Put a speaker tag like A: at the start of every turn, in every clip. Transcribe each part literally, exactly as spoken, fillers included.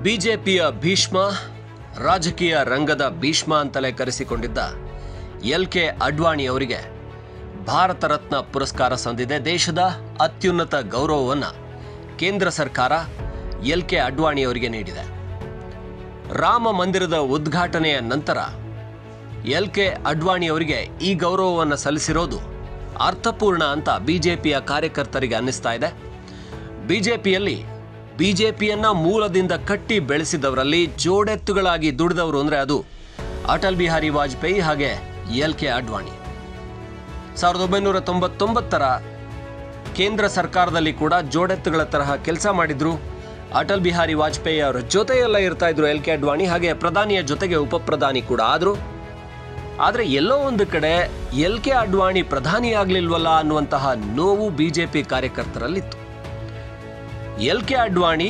A: ಬಿಜೆಪಿಯ ಭೀಷ್ಮ, ರಾಜಕೀಯ ರಂಗದ ಭೀಷ್ಮ ಅಂತಲೇ ಕರೆಸಿಕೊಂಡಿದ್ದ ಎಲ್ ಕೆ ಅಡ್ವಾಣಿ ಅವರಿಗೆ ಭಾರತ ರತ್ನ ಪುರಸ್ಕಾರ ಸಂದಿದೆ. ದೇಶದ ಅತ್ಯುನ್ನತ ಗೌರವವನ್ನು ಕೇಂದ್ರ ಸರ್ಕಾರ ಎಲ್ ಕೆ ಅಡ್ವಾಣಿ ಅವರಿಗೆ ನೀಡಿದೆ. ರಾಮ ಮಂದಿರದ ಉದ್ಘಾಟನೆಯ ನಂತರ ಎಲ್ ಕೆ ಅಡ್ವಾಣಿ ಅವರಿಗೆ ಈ ಗೌರವವನ್ನು ಸಲ್ಲಿಸಿರೋದು ಅರ್ಥಪೂರ್ಣ ಅಂತ ಬಿಜೆಪಿಯ ಕಾರ್ಯಕರ್ತರಿಗೆ ಅನ್ನಿಸ್ತಾ ಇದೆ. ಬಿಜೆಪಿಯಲ್ಲಿ ಬಿಜೆಪಿಯನ್ನ ಮೂಲದಿಂದ ಕಟ್ಟಿ ಬೆಳೆಸಿದವರಲ್ಲಿ ಜೋಡೆತ್ತುಗಳಾಗಿ ದುಡಿದವರು ಅಂದರೆ ಅದು ಅಟಲ್ ಬಿಹಾರಿ ವಾಜಪೇಯಿ ಹಾಗೆ ಎಲ್ ಕೆ ಅಡ್ವಾಣಿ. ಸಾವಿರದ ಒಂಬೈನೂರ ತೊಂಬತ್ತೊಂಬತ್ತರ ಕೇಂದ್ರ ಸರ್ಕಾರದಲ್ಲಿ ಕೂಡ ಜೋಡೆತ್ತುಗಳ ತರಹ ಕೆಲಸ ಮಾಡಿದ್ರು. ಅಟಲ್ ಬಿಹಾರಿ ವಾಜಪೇಯಿ ಅವರ ಜೊತೆಯೆಲ್ಲ ಇರ್ತಾ ಇದ್ರು ಎಲ್ ಕೆ ಅಡ್ವಾಣಿ, ಹಾಗೆ ಪ್ರಧಾನಿಯ ಜೊತೆಗೆ ಉಪ ಪ್ರಧಾನಿ ಕೂಡ ಆದರು. ಆದರೆ ಎಲ್ಲೋ ಒಂದು ಕಡೆ ಎಲ್ ಕೆ ಅಡ್ವಾಣಿ ಪ್ರಧಾನಿ ಆಗಲಿಲ್ವಲ್ಲ ಅನ್ನುವಂತಹ ನೋವು ಬಿಜೆಪಿ ಕಾರ್ಯಕರ್ತರಲ್ಲಿತ್ತು. ಎಲ್ ಕೆ ಅಡ್ವಾಣಿ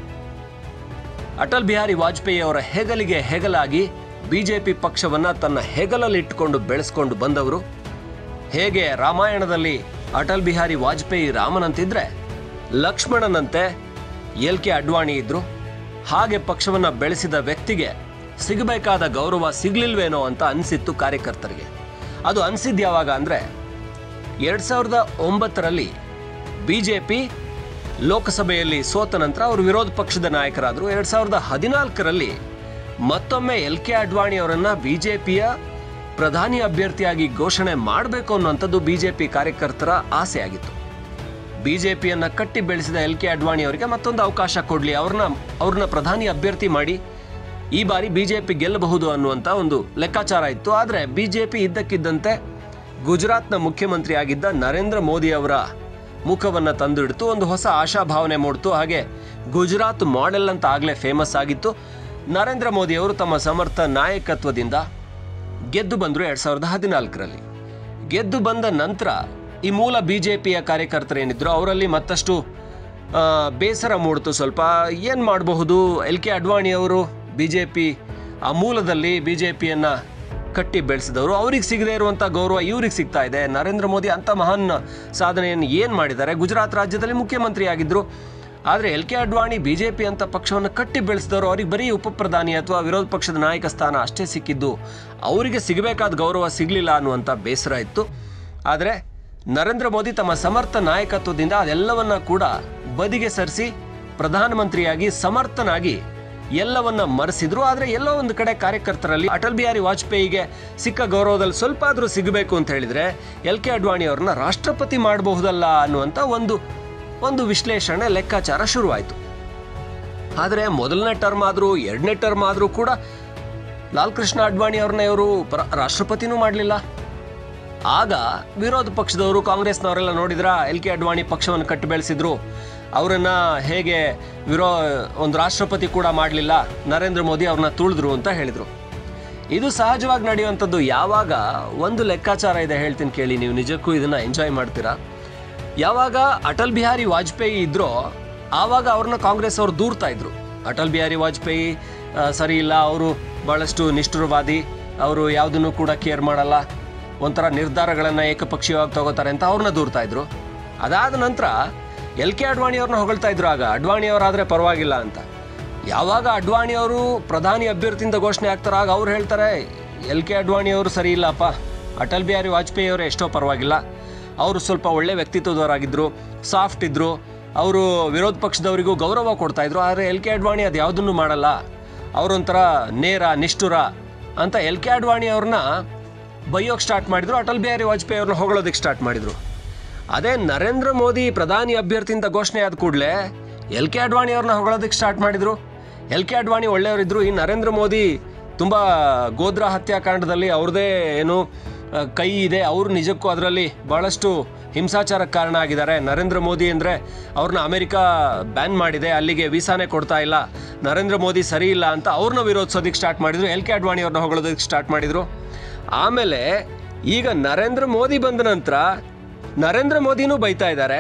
A: ಅಟಲ್ ಬಿಹಾರಿ ವಾಜಪೇಯಿ ಅವರ ಹೆಗಲಿಗೆ ಹೆಗಲಾಗಿ ಬಿಜೆಪಿ ಪಕ್ಷವನ್ನ ತನ್ನ ಹೆಗಲಲ್ಲಿ ಇಟ್ಟುಕೊಂಡು ಬೆಳೆಸ್ಕೊಂಡು ಬಂದವರು. ಹೇಗೆ ರಾಮಾಯಣದಲ್ಲಿ ಅಟಲ್ ಬಿಹಾರಿ ವಾಜಪೇಯಿ ರಾಮನಂತಿದ್ರೆ ಲಕ್ಷ್ಮಣನಂತೆ ಎಲ್ ಕೆ ಅಡ್ವಾಣಿ ಇದ್ರು. ಹಾಗೆ ಪಕ್ಷವನ್ನ ಬೆಳೆಸಿದ ವ್ಯಕ್ತಿಗೆ ಸಿಗಬೇಕಾದ ಗೌರವ ಸಿಗ್ಲಿಲ್ವೇನೋ ಅಂತ ಅನಿಸಿತ್ತು ಕಾರ್ಯಕರ್ತರಿಗೆ. ಅದು ಅನಿಸಿದ್ದು ಯಾವಾಗ ಅಂದರೆ ಎರಡು ಸಾವಿರದ ಒಂಬತ್ತರಲ್ಲಿ ಬಿಜೆಪಿ ಲೋಕಸಭೆಯಲ್ಲಿ ಸೋತ ನಂತರ ಅವರು ವಿರೋಧ ಪಕ್ಷದ ನಾಯಕರಾದರು. ಎರಡು ಸಾವಿರದ ಹದಿನಾಲ್ಕರಲ್ಲಿ ಮತ್ತೊಮ್ಮೆ ಎಲ್ ಕೆ ಅಡ್ವಾಣಿ ಅವರನ್ನು ಬಿಜೆಪಿಯ ಪ್ರಧಾನಿ ಅಭ್ಯರ್ಥಿಯಾಗಿ ಘೋಷಣೆ ಮಾಡಬೇಕು ಅನ್ನುವಂಥದ್ದು ಬಿಜೆಪಿ ಕಾರ್ಯಕರ್ತರ ಆಸೆಯಾಗಿತ್ತು. ಬಿಜೆಪಿಯನ್ನು ಕಟ್ಟಿ ಬೆಳೆಸಿದ ಎಲ್ ಕೆ ಅಡ್ವಾಣಿ ಅವರಿಗೆ ಮತ್ತೊಂದು ಅವಕಾಶ ಕೊಡಲಿ, ಅವ್ರನ್ನ ಅವ್ರನ್ನ ಪ್ರಧಾನಿ ಅಭ್ಯರ್ಥಿ ಮಾಡಿ ಈ ಬಾರಿ ಬಿಜೆಪಿ ಗೆಲ್ಲಬಹುದು ಅನ್ನುವಂಥ ಒಂದು ಲೆಕ್ಕಾಚಾರ ಇತ್ತು. ಆದರೆ ಬಿಜೆಪಿ ಇದ್ದಕ್ಕಿದ್ದಂತೆ ಗುಜರಾತ್ನ ಮುಖ್ಯಮಂತ್ರಿ ಆಗಿದ್ದ ನರೇಂದ್ರ ಮೋದಿ ಅವರ ಮುಖವನ್ನು ತಂದಿಡ್ತು, ಒಂದು ಹೊಸ ಆಶಾಭಾವನೆ ಮೂಡಿತು. ಹಾಗೆ ಗುಜರಾತ್ ಮಾಡೆಲ್ ಅಂತ ಆಗಲೇ ಫೇಮಸ್ ಆಗಿತ್ತು. ನರೇಂದ್ರ ಮೋದಿ ಅವರು ತಮ್ಮ ಸಮರ್ಥ ನಾಯಕತ್ವದಿಂದ ಗೆದ್ದು ಬಂದರು ಎರಡು ಸಾವಿರದ ಹದಿನಾಲ್ಕರಲ್ಲಿ. ಗೆದ್ದು ಬಂದ ನಂತರ ಈ ಮೂಲ ಬಿಜೆಪಿಯ ಕಾರ್ಯಕರ್ತರೇನಿದ್ರು ಅವರಲ್ಲಿ ಮತ್ತಷ್ಟು ಬೇಸರ ಮೂಡಿತು. ಸ್ವಲ್ಪ ಏನು ಮಾಡಬಹುದು, ಎಲ್ ಕೆ ಅಡ್ವಾಣಿ ಅವರು ಬಿ ಜೆ ಪಿ ಆ ಮೂಲದಲ್ಲಿ ಬಿ ಜೆ ಪಿಯನ್ನು ಕಟ್ಟಿ ಬೆಳೆಸಿದವರು, ಅವ್ರಿಗೆ ಸಿಗದೇ ಇರುವಂಥ ಗೌರವ ಇವ್ರಿಗೆ ಸಿಗ್ತಾ ಇದೆ. ನರೇಂದ್ರ ಮೋದಿ ಅಂಥ ಮಹಾನ್ ಸಾಧನೆಯನ್ನು ಏನು ಮಾಡಿದ್ದಾರೆ, ಗುಜರಾತ್ ರಾಜ್ಯದಲ್ಲಿ ಮುಖ್ಯಮಂತ್ರಿ ಆಗಿದ್ದರು. ಆದರೆ L K Advani B J P ಅಂತ ಪಕ್ಷವನ್ನು ಕಟ್ಟಿ ಬೆಳೆಸಿದವರು, ಅವ್ರಿಗೆ ಬರೀ ಉಪ ಪ್ರಧಾನಿ ಅಥವಾ ವಿರೋಧ ಪಕ್ಷದ ನಾಯಕ ಸ್ಥಾನ ಅಷ್ಟೇ ಸಿಕ್ಕಿದ್ದು, ಅವರಿಗೆ ಸಿಗಬೇಕಾದ ಗೌರವ ಸಿಗಲಿಲ್ಲ ಅನ್ನುವಂಥ ಬೇಸರ ಇತ್ತು. ಆದರೆ ನರೇಂದ್ರ ಮೋದಿ ತಮ್ಮ ಸಮರ್ಥ ನಾಯಕತ್ವದಿಂದ ಅದೆಲ್ಲವನ್ನ ಕೂಡ ಬದಿಗೆ ಸರಿಸಿ ಪ್ರಧಾನಮಂತ್ರಿಯಾಗಿ ಸಮರ್ಥನಾಗಿ ಎಲ್ಲವನ್ನ ಮರೆಸಿದ್ರು. ಆದರೆ ಎಲ್ಲೋ ಒಂದು ಕಡೆ ಕಾರ್ಯಕರ್ತರಲ್ಲಿ ಅಟಲ್ ಬಿಹಾರಿ ವಾಜಪೇಯಿಗೆ ಸಿಕ್ಕ ಗೌರವದಲ್ಲಿ ಸ್ವಲ್ಪ ಆದರೂ ಸಿಗಬೇಕು ಅಂತ ಹೇಳಿದರೆ ಎಲ್ ಕೆ ಅಡ್ವಾಣಿ ಅವ್ರನ್ನ ರಾಷ್ಟ್ರಪತಿ ಮಾಡಬಹುದಲ್ಲ ಅನ್ನುವಂಥ ಒಂದು ಒಂದು ವಿಶ್ಲೇಷಣೆ ಲೆಕ್ಕಾಚಾರ ಶುರುವಾಯಿತು. ಆದರೆ ಮೊದಲನೇ ಟರ್ಮ್ ಆದರೂ ಎರಡನೇ ಟರ್ಮ್ ಆದರೂ ಕೂಡ ಲಾಲ್ ಕೃಷ್ಣ ಅಡ್ವಾಣಿ ಅವ್ರನ್ನ ಇವರು ರಾಷ್ಟ್ರಪತಿನೂ ಮಾಡಲಿಲ್ಲ. ಆಗ ವಿರೋಧ ಪಕ್ಷದವರು ಕಾಂಗ್ರೆಸ್ನವರೆಲ್ಲ ನೋಡಿದ್ರ ಎಲ್ ಕೆ ಅಡ್ವಾಣಿ ಪಕ್ಷವನ್ನು ಕಟ್ಟಿ ಬೆಳೆಸಿದ್ರು, ಅವರನ್ನ ಹೇಗೆ ವಿರೋ ಒಂದು ರಾಷ್ಟ್ರಪತಿ ಕೂಡ ಮಾಡಲಿಲ್ಲ, ನರೇಂದ್ರ ಮೋದಿ ಅವ್ರನ್ನ ತುಳಿದ್ರು ಅಂತ ಹೇಳಿದರು. ಇದು ಸಹಜವಾಗಿ ನಡೆಯುವಂಥದ್ದು. ಯಾವಾಗ ಒಂದು ಲೆಕ್ಕಾಚಾರ ಇದೆ ಹೇಳ್ತೀನಿ ಕೇಳಿ, ನೀವು ನಿಜಕ್ಕೂ ಇದನ್ನು ಎಂಜಾಯ್ ಮಾಡ್ತೀರಾ. ಯಾವಾಗ ಅಟಲ್ ಬಿಹಾರಿ ವಾಜಪೇಯಿ ಇದ್ರೋ ಆವಾಗ ಅವ್ರನ್ನ ಕಾಂಗ್ರೆಸ್ ಅವರು ದೂರ್ತಾ ಇದ್ರು. ಅಟಲ್ ಬಿಹಾರಿ ವಾಜಪೇಯಿ ಸರಿ ಇಲ್ಲ, ಅವರು ಭಾಳಷ್ಟು ನಿಷ್ಠುರವಾದಿ, ಅವರು ಯಾವುದನ್ನು ಕೂಡ ಕೇರ್ ಮಾಡಲ್ಲ, ಒಂಥರ ನಿರ್ಧಾರಗಳನ್ನು ಏಕಪಕ್ಷೀಯವಾಗಿ ತಗೋತಾರೆ ಅಂತ ಅವ್ರನ್ನ ದೂರ್ತಾ ಇದ್ರು. ಅದಾದ ನಂತರ ಎಲ್ ಕೆ ಅಡ್ವಾಣಿ ಅವ್ರನ್ನ ಹೊಗಳ್ತಾ ಇದ್ರು. ಆಗ ಅಡ್ವಾಣಿ ಅವರಾದರೆ ಪರವಾಗಿಲ್ಲ ಅಂತ. ಯಾವಾಗ ಅಡ್ವಾಣಿ ಅವರು ಪ್ರಧಾನಿ ಅಭ್ಯರ್ಥಿಯಿಂದ ಘೋಷಣೆ ಆಗ್ತಾರೆ ಆಗ ಅವ್ರು ಹೇಳ್ತಾರೆ ಎಲ್ ಕೆ ಅಡ್ವಾಣಿ ಅವರು ಸರಿ ಇಲ್ಲಪ್ಪ, ಅಟಲ್ ಬಿಹಾರಿ ವಾಜಪೇಯಿ ಅವರು ಎಷ್ಟೋ ಪರವಾಗಿಲ್ಲ, ಅವರು ಸ್ವಲ್ಪ ಒಳ್ಳೆ ವ್ಯಕ್ತಿತ್ವದವರಾಗಿದ್ದರು, ಸಾಫ್ಟ್ ಇದ್ದರು, ಅವರು ವಿರೋಧ ಪಕ್ಷದವರಿಗೂ ಗೌರವ ಕೊಡ್ತಾ ಇದ್ರು. ಆದರೆ ಎಲ್ ಕೆ ಅಡ್ವಾಣಿ ಅದು ಯಾವುದನ್ನು ಮಾಡಲ್ಲ, ಅವರೊಂಥರ ನೇರ ನಿಷ್ಠುರ ಅಂತ ಎಲ್ ಕೆ ಅಡ್ವಾಣಿ ಅವ್ರನ್ನ ಬೈಯೋಕ್ಕೆ ಸ್ಟಾರ್ಟ್ ಮಾಡಿದ್ರು. ಅಟಲ್ ಬಿಹಾರಿ ವಾಜಪೇಯಿ ಅವ್ರನ್ನ ಹೊಗಳೋದಕ್ಕೆ ಸ್ಟಾರ್ಟ್ ಮಾಡಿದರು. ಅದೇ ನರೇಂದ್ರ ಮೋದಿ ಪ್ರಧಾನಿ ಅಭ್ಯರ್ಥಿಯಿಂದ ಘೋಷಣೆ ಆದ ಕೂಡಲೇ ಎಲ್ ಕೆ ಅಡ್ವಾಣಿ ಅವ್ರನ್ನ ಹೊಗಳೋದಕ್ಕೆ ಸ್ಟಾರ್ಟ್ ಮಾಡಿದರು. ಎಲ್ ಕೆ ಅಡ್ವಾಣಿ ಒಳ್ಳೆಯವರಿದ್ದರು. ಈ ನರೇಂದ್ರ ಮೋದಿ ತುಂಬ ಗೋಧ್ರಾ ಹತ್ಯಾಕಾಂಡದಲ್ಲಿ ಅವ್ರದ್ದೇ ಏನು ಕೈ ಇದೆ, ಅವರು ನಿಜಕ್ಕೂ ಅದರಲ್ಲಿ ಭಾಳಷ್ಟು ಹಿಂಸಾಚಾರಕ್ಕೆ ಕಾರಣ ಆಗಿದ್ದಾರೆ. ನರೇಂದ್ರ ಮೋದಿ ಅಂದರೆ ಅವ್ರನ್ನ ಅಮೆರಿಕ ಬ್ಯಾನ್ ಮಾಡಿದೆ, ಅಲ್ಲಿಗೆ ವೀಸಾನೇ ಕೊಡ್ತಾ ಇಲ್ಲ, ನರೇಂದ್ರ ಮೋದಿ ಸರಿ ಇಲ್ಲ ಅಂತ ಅವ್ರನ್ನ ವಿರೋಧಿಸೋದಕ್ಕೆ ಸ್ಟಾರ್ಟ್ ಮಾಡಿದರು. ಎಲ್ ಕೆ ಅಡ್ವಾಣಿ ಅವ್ರನ್ನ ಹೊಗಳೋದಕ್ಕೆ ಸ್ಟಾರ್ಟ್ ಮಾಡಿದರು. ಆಮೇಲೆ ಈಗ ನರೇಂದ್ರ ಮೋದಿ ಬಂದ ನಂತರ ನರೇಂದ್ರ ಮೋದಿನೂ ಬೈತಾ ಇದ್ದಾರೆ.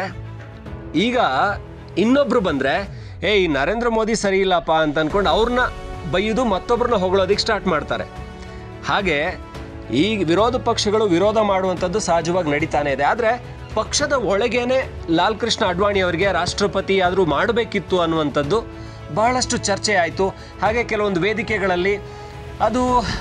A: ಈಗ ಇನ್ನೊಬ್ರು ಬಂದರೆ ಏ ಈ ನರೇಂದ್ರ ಮೋದಿ ಸರಿ ಇಲ್ಲಪ್ಪ ಅಂತ ಅಂದ್ಕೊಂಡು ಅವ್ರನ್ನ ಬೈಯೋದು, ಮತ್ತೊಬ್ಬರನ್ನ ಹೊಗಳೋದಕ್ಕೆ ಸ್ಟಾರ್ಟ್ ಮಾಡ್ತಾರೆ. ಹಾಗೆ ಈ ವಿರೋಧ ಪಕ್ಷಗಳು ವಿರೋಧ ಮಾಡುವಂಥದ್ದು ಸಹಜವಾಗಿ ನಡೀತಾನೆ ಇದೆ. ಆದರೆ ಪಕ್ಷದ ಒಳಗೇನೆ ಲಾಲ್ ಕೃಷ್ಣ ಅಡ್ವಾಣಿ ಅವರಿಗೆ ರಾಷ್ಟ್ರಪತಿ ಆದರೂ ಮಾಡಬೇಕಿತ್ತು ಅನ್ನುವಂಥದ್ದು ಬಹಳಷ್ಟು ಚರ್ಚೆ ಆಯಿತು. ಹಾಗೆ ಕೆಲವೊಂದು ವೇದಿಕೆಗಳಲ್ಲಿ ಅದು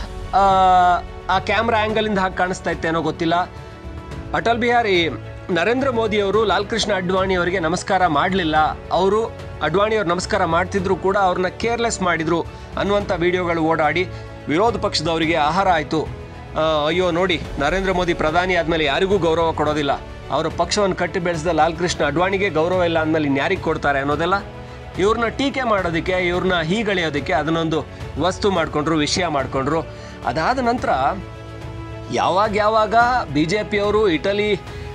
A: ಆ ಕ್ಯಾಮ್ರಾ ಆ್ಯಂಗಲಿಂದ ಹಾಗೆ ಕಾಣಿಸ್ತಾ ಇತ್ತೇನೋ ಗೊತ್ತಿಲ್ಲ, ಅಟಲ್ ಬಿಹಾರಿ ನರೇಂದ್ರ ಮೋದಿಯವರು ಲಾಲ್ ಕೃಷ್ಣ ಅಡ್ವಾಣಿ ಅವರಿಗೆ ನಮಸ್ಕಾರ ಮಾಡಲಿಲ್ಲ, ಅವರು ಅಡ್ವಾಣಿಯವ್ರು ನಮಸ್ಕಾರ ಮಾಡ್ತಿದ್ರು ಕೂಡ ಅವ್ರನ್ನ ಕೇರ್ಲೆಸ್ ಮಾಡಿದರು ಅನ್ನುವಂಥ ವಿಡಿಯೋಗಳು ಓಡಾಡಿ ವಿರೋಧ ಪಕ್ಷದವರಿಗೆ ಆಹಾರ ಆಯಿತು. ಅಯ್ಯೋ ನೋಡಿ, ನರೇಂದ್ರ ಮೋದಿ ಪ್ರಧಾನಿ ಆದಮೇಲೆ ಯಾರಿಗೂ ಗೌರವ ಕೊಡೋದಿಲ್ಲ, ಅವರ ಪಕ್ಷವನ್ನು ಕಟ್ಟಿ ಬೆಳೆಸಿದ ಲಾಲ್ ಕೃಷ್ಣ ಅಡ್ವಾಣಿಗೆ ಗೌರವ ಇಲ್ಲ ಅಂದಮೇಲೆ ಇನ್ಯಾರಿಗೆ ಕೊಡ್ತಾರೆ ಅನ್ನೋದೆಲ್ಲ ಇವ್ರನ್ನ ಟೀಕೆ ಮಾಡೋದಕ್ಕೆ, ಇವ್ರನ್ನ ಹೀಗಳೆಯೋದಕ್ಕೆ ಅದನ್ನೊಂದು ವಸ್ತು ಮಾಡಿಕೊಂಡ್ರು, ವಿಷಯ ಮಾಡಿಕೊಂಡ್ರು. ಅದಾದ ನಂತರ ಯಾವಾಗ ಯಾವಾಗ ಬಿ ಜೆ ಪಿಯವರು ಇಟಲಿ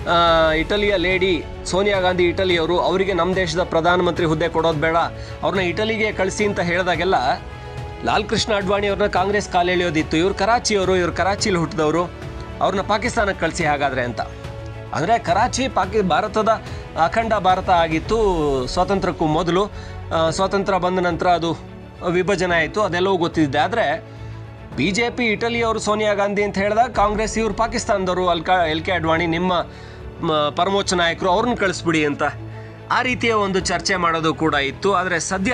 A: ಇಟಲಿಯ ಲೇಡಿ ಸೋನಿಯಾ ಗಾಂಧಿ ಇಟಲಿಯವರು ಅವರಿಗೆ ನಮ್ಮ ದೇಶದ ಪ್ರಧಾನಮಂತ್ರಿ ಹುದ್ದೆ ಕೊಡೋದು ಬೇಡ, ಅವ್ರನ್ನ ಇಟಲಿಗೆ ಕಳಿಸಿ ಅಂತ ಹೇಳಿದಾಗೆಲ್ಲ ಲಾಲ್ ಕೃಷ್ಣ ಅಡ್ವಾಣಿ ಅವ್ರನ್ನ ಕಾಂಗ್ರೆಸ್ ಕಾಲೆಳೆಯೋದಿತ್ತು. ಇವ್ರು ಕರಾಚಿಯವರು, ಇವ್ರು ಕರಾಚಿಲಿ ಹುಟ್ಟಿದವರು, ಅವ್ರನ್ನ ಪಾಕಿಸ್ತಾನಕ್ಕೆ ಕಳಿಸಿ ಹಾಗಾದರೆ ಅಂತ. ಅಂದರೆ ಕರಾಚಿ ಪಾಕಿ ಭಾರತದ ಅಖಂಡ ಭಾರತ ಆಗಿತ್ತು ಸ್ವಾತಂತ್ರ್ಯಕ್ಕೂ ಮೊದಲು. ಸ್ವಾತಂತ್ರ್ಯ ಬಂದ ನಂತರ ಅದು ವಿಭಜನೆ ಆಯಿತು, ಅದೆಲ್ಲವೂ ಗೊತ್ತಿದೆ. ಆದರೆ ಬಿ ಜೆ ಪಿ ಇಟಲಿಯವರು ಸೋನಿಯಾ ಗಾಂಧಿ ಅಂತ ಹೇಳಿದಾಗ ಕಾಂಗ್ರೆಸ್ ಇವರು ಪಾಕಿಸ್ತಾನದವರು, ಅಲ್ಕ ಎಲ್ ಕೆ ಅಡ್ವಾಣಿ ನಿಮ್ಮ ಪರಮೋಚ್ಚ ನಾಯಕರು, ಅವ್ರನ್ನ ಕಳಿಸ್ಬಿಡಿ ಅಂತ ಆ ರೀತಿಯ ಒಂದು ಚರ್ಚೆ ಮಾಡೋದು ಕೂಡ ಇತ್ತು. ಆದರೆ ಸದ್ಯ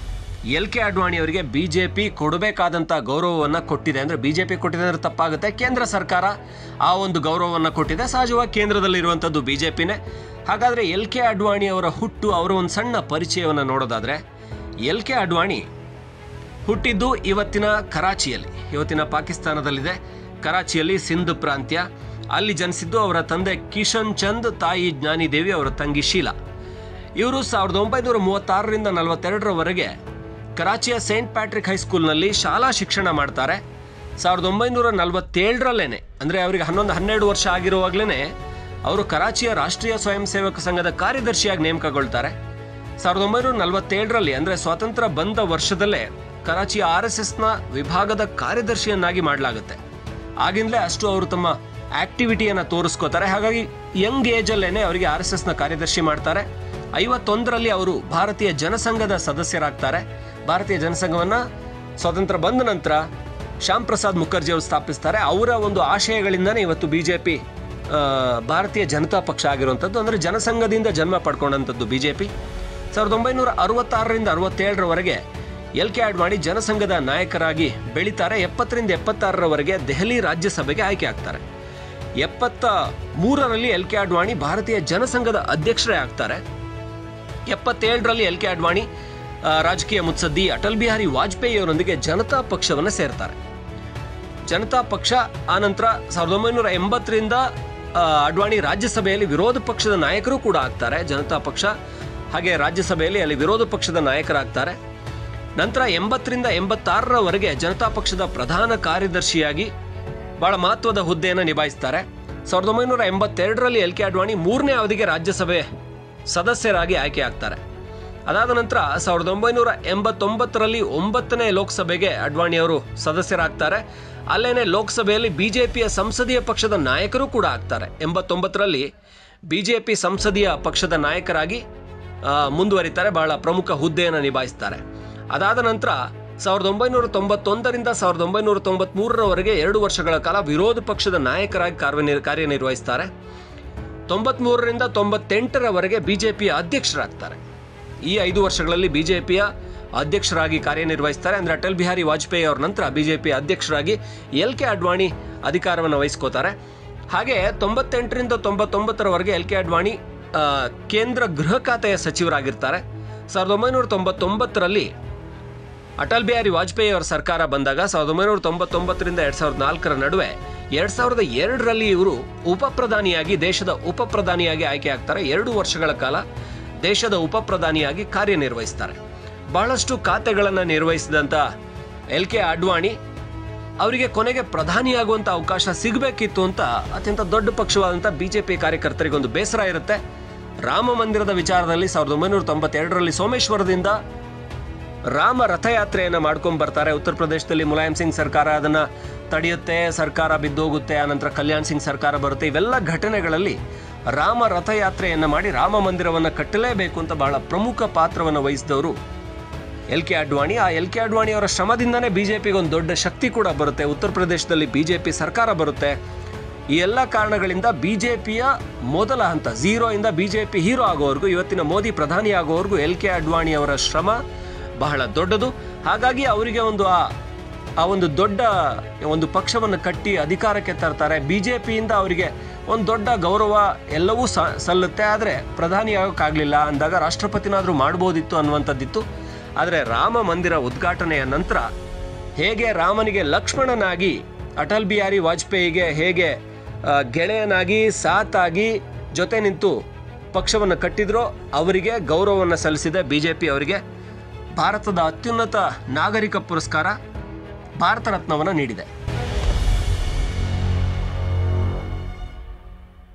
A: ಎಲ್ ಕೆ ಅಡ್ವಾಣಿ ಅವರಿಗೆ ಬಿ ಜೆ ಪಿ ಕೊಡಬೇಕಾದಂಥ ಗೌರವವನ್ನು ಕೊಟ್ಟಿದೆ. ಅಂದರೆ ಬಿ ಜೆ ಪಿ ಕೊಟ್ಟಿದೆ ಅಂದರೆ ತಪ್ಪಾಗುತ್ತೆ, ಕೇಂದ್ರ ಸರ್ಕಾರ ಆ ಒಂದು ಗೌರವವನ್ನು ಕೊಟ್ಟಿದೆ. ಸಹಜವಾಗಿ ಕೇಂದ್ರದಲ್ಲಿರುವಂಥದ್ದು ಬಿ ಜೆ ಪಿನೇ. ಹಾಗಾದರೆ ಎಲ್ ಕೆ ಅಡ್ವಾಣಿ ಅವರ ಹುಟ್ಟು, ಅವರ ಒಂದು ಸಣ್ಣ ಪರಿಚಯವನ್ನು ನೋಡೋದಾದರೆ, ಎಲ್ ಕೆ ಅಡ್ವಾಣಿ ಹುಟ್ಟಿದ್ದು ಇವತ್ತಿನ ಕರಾಚಿಯಲ್ಲಿ, ಇವತ್ತಿನ ಪಾಕಿಸ್ತಾನದಲ್ಲಿದೆ ಕರಾಚಿಯಲ್ಲಿ, ಸಿಂಧ್ ಪ್ರಾಂತ್ಯ. ಅಲ್ಲಿ ಜನಿಸಿದ್ದು. ಅವರ ತಂದೆ ಕಿಶನ್ ಚಂದ್, ತಾಯಿ ಜ್ಞಾನಿ ದೇವಿ, ಅವರ ತಂಗಿ ಶೀಲಾ. ಇವರು ಸಾವಿರದ ಒಂಬೈನೂರ ಮೂವತ್ತಾರರಿಂದ ನಲವತ್ತೆರಡರವರೆಗೆ ಕರಾಚಿಯ ಸೇಂಟ್ ಪ್ಯಾಟ್ರಿಕ್ ಹೈಸ್ಕೂಲ್ನಲ್ಲಿ ಶಾಲಾ ಶಿಕ್ಷಣ ಮಾಡ್ತಾರೆ. ಸಾವಿರದ ಒಂಬೈನೂರ ನಲವತ್ತೇಳರಲ್ಲೇನೆ, ಅಂದರೆ ಅವರಿಗೆ ಹನ್ನೊಂದು ಹನ್ನೆರಡು ವರ್ಷ ಆಗಿರುವಾಗಲೇ ಅವರು ಕರಾಚಿಯ ರಾಷ್ಟ್ರೀಯ ಸ್ವಯಂ ಸೇವಕ ಸಂಘದ ಕಾರ್ಯದರ್ಶಿಯಾಗಿ ನೇಮಕಗೊಳ್ತಾರೆ. ಸಾವಿರದ ಒಂಬೈನೂರ ನಲವತ್ತೇಳರಲ್ಲಿ ಅಂದರೆ ಸ್ವಾತಂತ್ರ್ಯ ಬಂದ ವರ್ಷದಲ್ಲೇ ಕರಾಚಿಯ ಆರ್ ಎಸ್ ಎಸ್ನ ವಿಭಾಗದ ಕಾರ್ಯದರ್ಶಿಯನ್ನಾಗಿ ಮಾಡಲಾಗುತ್ತೆ. ಆಗಿಂದಲೇ ಅಷ್ಟು ಅವರು ತಮ್ಮ ಆಕ್ಟಿವಿಟಿಯನ್ನು ತೋರಿಸ್ಕೋತಾರೆ. ಹಾಗಾಗಿ ಯಂಗ್ ಏಜಲ್ಲೇನೆ ಅವರಿಗೆ ಆರ್ ಎಸ್ ಎಸ್ನ ಕಾರ್ಯದರ್ಶಿ ಮಾಡ್ತಾರೆ. ಐವತ್ತೊಂದರಲ್ಲಿ ಅವರು ಭಾರತೀಯ ಜನಸಂಘದ ಸದಸ್ಯರಾಗ್ತಾರೆ. ಭಾರತೀಯ ಜನಸಂಘವನ್ನು ಸ್ವಾತಂತ್ರ್ಯ ಬಂದ ನಂತರ ಶ್ಯಾಮ್ ಪ್ರಸಾದ್ ಮುಖರ್ಜಿ ಅವರು ಸ್ಥಾಪಿಸ್ತಾರೆ. ಅವರ ಒಂದು ಆಶಯಗಳಿಂದನೇ ಇವತ್ತು ಬಿ ಜೆ ಪಿ ಭಾರತೀಯ ಜನತಾ ಪಕ್ಷ ಆಗಿರುವಂಥದ್ದು. ಅಂದರೆ ಜನಸಂಘದಿಂದ ಜನ್ಮ ಪಡ್ಕೊಂಡಂಥದ್ದು ಬಿ ಜೆ ಪಿ. ಸಾವಿರದ ಒಂಬೈನೂರ ಅರವತ್ತಾರರಿಂದ ಅರವತ್ತೇಳರವರೆಗೆ ಎಲ್ ಕೆ ಅಡ್ವಾಣಿ ಜನಸಂಘದ ನಾಯಕರಾಗಿ ಬೆಳೀತಾರೆ. ಎಪ್ಪತ್ತರಿಂದ ಎಪ್ಪತ್ತಾರರವರೆಗೆ ದೆಹಲಿ ರಾಜ್ಯಸಭೆಗೆ ಆಯ್ಕೆ ಆಗ್ತಾರೆ. ಎಪ್ಪತ್ತ ಮೂರರಲ್ಲಿ ಎಲ್ ಕೆ ಅಡ್ವಾಣಿ ಭಾರತೀಯ ಜನಸಂಘದ ಅಧ್ಯಕ್ಷರೇ ಆಗ್ತಾರೆ. ಎಪ್ಪತ್ತೇಳರಲ್ಲಿ ಎಲ್ ಕೆ ಅಡ್ವಾಣಿ ರಾಜಕೀಯ ಮುತ್ಸದ್ದಿ ಅಟಲ್ ಬಿಹಾರಿ ವಾಜಪೇಯಿ ಅವರೊಂದಿಗೆ ಜನತಾ ಪಕ್ಷವನ್ನು ಸೇರ್ತಾರೆ. ಜನತಾ ಪಕ್ಷ ಆನಂತರ ಸಾವಿರದ ಒಂಬೈನೂರ ಎಂಬತ್ತರಿಂದ ಅಡ್ವಾಣಿ ರಾಜ್ಯಸಭೆಯಲ್ಲಿ ವಿರೋಧ ಪಕ್ಷದ ನಾಯಕರು ಕೂಡ ಆಗ್ತಾರೆ. ಜನತಾ ಪಕ್ಷ ಹಾಗೆ ರಾಜ್ಯಸಭೆಯಲ್ಲಿ ಅಲ್ಲಿ ವಿರೋಧ ಪಕ್ಷದ ನಾಯಕರಾಗ್ತಾರೆ. ನಂತರ ಎಂಬತ್ತರಿಂದ ಎಂಬತ್ತಾರರವರೆಗೆ ಜನತಾ ಪಕ್ಷದ ಪ್ರಧಾನ ಕಾರ್ಯದರ್ಶಿಯಾಗಿ ಬಹಳ ಮಹತ್ವದ ಹುದ್ದೆಯನ್ನು ನಿಭಾಯಿಸ್ತಾರೆ. ಸಾವಿರದ ಒಂಬೈನೂರ ಎಂಬತ್ತೆರಡರಲ್ಲಿ ಎಲ್ ಕೆ ಅಡ್ವಾಣಿ ಮೂರನೇ ಅವಧಿಗೆ ರಾಜ್ಯಸಭೆ ಸದಸ್ಯರಾಗಿ ಆಯ್ಕೆ ಆಗ್ತಾರೆ. ಅದಾದ ನಂತರ ಸಾವಿರದ ಒಂಬೈನೂರ ಎಂಬತ್ತೊಂಬತ್ತರಲ್ಲಿ ಒಂಬತ್ತನೇ ಲೋಕಸಭೆಗೆ ಅಡ್ವಾಣಿ ಅವರು ಸದಸ್ಯರಾಗ್ತಾರೆ. ಅಲ್ಲೇನೆ ಲೋಕಸಭೆಯಲ್ಲಿ ಬಿಜೆಪಿಯ ಸಂಸದೀಯ ಪಕ್ಷದ ನಾಯಕರು ಕೂಡ ಆಗ್ತಾರೆ. ಎಂಬತ್ತೊಂಬತ್ತರಲ್ಲಿ ಬಿಜೆಪಿ ಸಂಸದೀಯ ಪಕ್ಷದ ನಾಯಕರಾಗಿ ಮುಂದುವರಿತಾರೆ, ಬಹಳ ಪ್ರಮುಖ ಹುದ್ದೆಯನ್ನು ನಿಭಾಯಿಸ್ತಾರೆ. ಅದಾದ ನಂತರ ಸಾವಿರದ ಒಂಬೈನೂರ ತೊಂಬತ್ತೊಂದರಿಂದ ಸಾವಿರದ ಒಂಬೈನೂರ ತೊಂಬತ್ಮೂರರವರೆಗೆ ಎರಡು ವರ್ಷಗಳ ಕಾಲ ವಿರೋಧ ಪಕ್ಷದ ನಾಯಕರಾಗಿ ಕಾರ್ಯ ಕಾರ್ಯನಿರ್ವಹಿಸ್ತಾರೆ. ತೊಂಬತ್ಮೂರರಿಂದ ತೊಂಬತ್ತೆಂಟರವರೆಗೆ ಬಿಜೆಪಿಯ ಅಧ್ಯಕ್ಷರಾಗ್ತಾರೆ. ಈ ಐದು ವರ್ಷಗಳಲ್ಲಿ ಬಿಜೆಪಿಯ ಅಧ್ಯಕ್ಷರಾಗಿ ಕಾರ್ಯನಿರ್ವಹಿಸ್ತಾರೆ. ಅಂದರೆ ಅಟಲ್ ಬಿಹಾರಿ ವಾಜಪೇಯಿ ಅವರ ನಂತರ ಬಿಜೆಪಿಯ ಅಧ್ಯಕ್ಷರಾಗಿ ಎಲ್ ಕೆ ಅಡ್ವಾಣಿ ಅಧಿಕಾರವನ್ನು ವಹಿಸ್ಕೋತಾರೆ. ಹಾಗೆ ತೊಂಬತ್ತೆಂಟರಿಂದ ತೊಂಬತ್ತೊಂಬತ್ತರವರೆಗೆ ಎಲ್ ಕೆ ಅಡ್ವಾಣಿ ಕೇಂದ್ರ ಗೃಹ ಖಾತೆಯ ಸಚಿವರಾಗಿರ್ತಾರೆ. ಸಾವಿರದ ಒಂಬೈನೂರ ತೊಂಬತ್ತೊಂಬತ್ತರಲ್ಲಿ ಅಟಲ್ ಬಿಹಾರಿ ವಾಜಪೇಯಿ ಅವರ ಸರ್ಕಾರ ಬಂದಾಗ ಸಾವಿರದ ಒಂಬೈನೂರ ತೊಂಬತ್ತೊಂಬತ್ತರಿಂದ ಎರಡು ಸಾವಿರದ ನಾಲ್ಕರ ನಡುವೆ ಎರಡು ಸಾವಿರದ ಎರಡರಲ್ಲಿ ಇವರು ಉಪ ಪ್ರಧಾನಿಯಾಗಿ ದೇಶದ ಉಪ ಪ್ರಧಾನಿಯಾಗಿ ಆಯ್ಕೆ ಆಗ್ತಾರೆ. ಎರಡು ವರ್ಷಗಳ ಕಾಲ ದೇಶದ ಉಪ ಪ್ರಧಾನಿಯಾಗಿ ಕಾರ್ಯನಿರ್ವಹಿಸ್ತಾರೆ. ಬಹಳಷ್ಟು ಖಾತೆಗಳನ್ನು ನಿರ್ವಹಿಸಿದಂಥ ಎಲ್ ಕೆ ಅಡ್ವಾಣಿ ಅವರಿಗೆ ಕೊನೆಗೆ ಪ್ರಧಾನಿಯಾಗುವಂಥ ಅವಕಾಶ ಸಿಗಬೇಕಿತ್ತು ಅಂತ ಅತ್ಯಂತ ದೊಡ್ಡ ಪಕ್ಷವಾದಂಥ ಬಿ ಜೆ ಪಿ ಕಾರ್ಯಕರ್ತರಿಗೊಂದು ಬೇಸರ ಇರುತ್ತೆ. ರಾಮ ಮಂದಿರದ ವಿಚಾರದಲ್ಲಿ ಸಾವಿರದ ಒಂಬೈನೂರ ತೊಂಬತ್ತೆರಡರಲ್ಲಿ ಸೋಮೇಶ್ವರದಿಂದ ರಾಮ ರಥಯಾತ್ರೆಯನ್ನು ಮಾಡ್ಕೊಂಡು ಬರ್ತಾರೆ. ಉತ್ತರ ಪ್ರದೇಶದಲ್ಲಿ ಮುಲಾಯಂ ಸಿಂಗ್ ಸರ್ಕಾರ ಅದನ್ನು ತಡೆಯುತ್ತೆ, ಸರ್ಕಾರ ಬಿದ್ದೋಗುತ್ತೆ. ಆನಂತರ ಕಲ್ಯಾಣ್ ಸಿಂಗ್ ಸರ್ಕಾರ ಬರುತ್ತೆ. ಇವೆಲ್ಲ ಘಟನೆಗಳಲ್ಲಿ ರಾಮ ರಥಯಾತ್ರೆಯನ್ನು ಮಾಡಿ ರಾಮ ಮಂದಿರವನ್ನು ಕಟ್ಟಲೇಬೇಕು ಅಂತ ಬಹಳ ಪ್ರಮುಖ ಪಾತ್ರವನ್ನು ವಹಿಸಿದವರು ಎಲ್ ಕೆ ಅಡ್ವಾಣಿ. ಆ ಎಲ್ ಕೆ ಅಡ್ವಾಣಿ ಅವರ ಶ್ರಮದಿಂದನೇ ಬಿಜೆಪಿಗೆ ಒಂದು ದೊಡ್ಡ ಶಕ್ತಿ ಕೂಡ ಬರುತ್ತೆ. ಉತ್ತರ ಪ್ರದೇಶದಲ್ಲಿ ಬಿಜೆಪಿ ಸರ್ಕಾರ ಬರುತ್ತೆ. ಈ ಎಲ್ಲ ಕಾರಣಗಳಿಂದ ಬಿಜೆಪಿಯ ಮೊದಲ ಹಂತ ಝೀರೋ ಇಂದ ಬಿಜೆಪಿ ಹೀರೋ ಆಗೋವರೆಗೂ, ಇವತ್ತಿನ ಮೋದಿ ಪ್ರಧಾನಿ ಆಗೋವರೆಗೂ ಎಲ್ ಕೆ ಅಡ್ವಾಣಿ ಅವರ ಶ್ರಮ ಬಹಳ ದೊಡ್ಡದು. ಹಾಗಾಗಿ ಅವರಿಗೆ ಒಂದು ಆ ಆ ಒಂದು ದೊಡ್ಡ ಒಂದು ಪಕ್ಷವನ್ನು ಕಟ್ಟಿ ಅಧಿಕಾರಕ್ಕೆ ತರ್ತಾರೆ. ಬಿ ಜೆ ಪಿಯಿಂದ ಅವರಿಗೆ ಒಂದು ದೊಡ್ಡ ಗೌರವ ಎಲ್ಲವೂ ಸಲ್ಲುತ್ತೆ. ಆದರೆ ಪ್ರಧಾನಿ ಆಗೋಕ್ಕಾಗಲಿಲ್ಲ ಅಂದಾಗ ರಾಷ್ಟ್ರಪತಿನಾದರೂ ಮಾಡ್ಬೋದಿತ್ತು ಅನ್ನುವಂಥದ್ದಿತ್ತು. ಆದರೆ ರಾಮ ಮಂದಿರ ಉದ್ಘಾಟನೆಯ ನಂತರ ಹೇಗೆ ರಾಮನಿಗೆ ಲಕ್ಷ್ಮಣನಾಗಿ ಅಟಲ್ ಬಿಹಾರಿ ವಾಜಪೇಯಿಗೆ ಹೇಗೆ ಗೆಳೆಯನಾಗಿ ಸಾತಾಗಿ ಜೊತೆ ನಿಂತು ಪಕ್ಷವನ್ನು ಕಟ್ಟಿದ್ರೋ ಅವರಿಗೆ ಗೌರವವನ್ನು ಸಲ್ಲಿಸಿದೆ ಬಿ ಜೆ ಪಿ. ಅವರಿಗೆ ಭಾರತದ ಅತ್ಯುನ್ನತ ನಾಗರಿಕ ಪುರಸ್ಕಾರ ಭಾರತ ರತ್ನವನ್ನು ನೀಡಿದೆ.